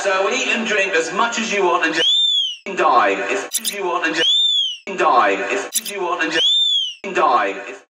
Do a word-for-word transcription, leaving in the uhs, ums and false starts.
So eat and drink as much as you want and just die. If you want and just die. If you want and just die. If